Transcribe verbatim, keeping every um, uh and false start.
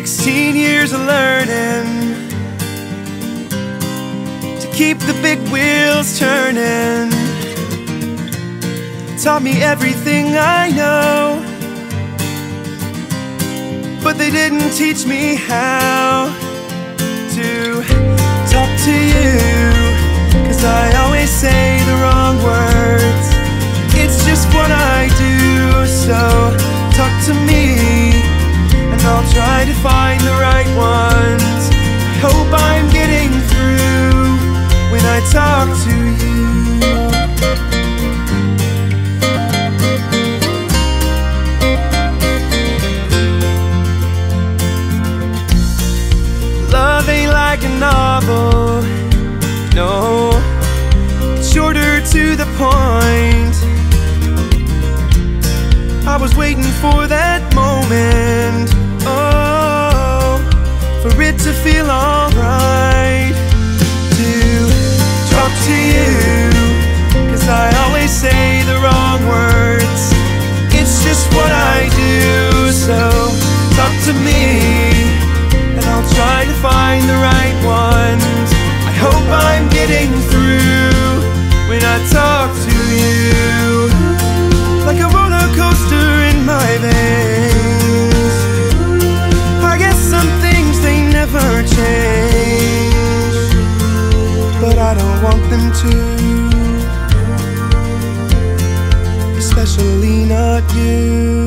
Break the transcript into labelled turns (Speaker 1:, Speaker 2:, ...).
Speaker 1: Sixteen years of learning to keep the big wheels turning. Taught me everything I know, but they didn't teach me how to talk to you, 'cause I always say the wrong words. It's just what I do, so talk to me and I'll try to find the right ones. I hope I'm getting through when I talk to you. Love ain't like a novel, no, it's shorter to the point. I was waiting for that moment, oh, for it to feel alright to talk to you, 'cause I always say the wrong words. It's just what I do, so talk to me and I'll try to find the right ones. I hope I'm getting through when I talk to you, like a roller coaster in my veins. I guess some things they never change, but I don't want them to, especially not you.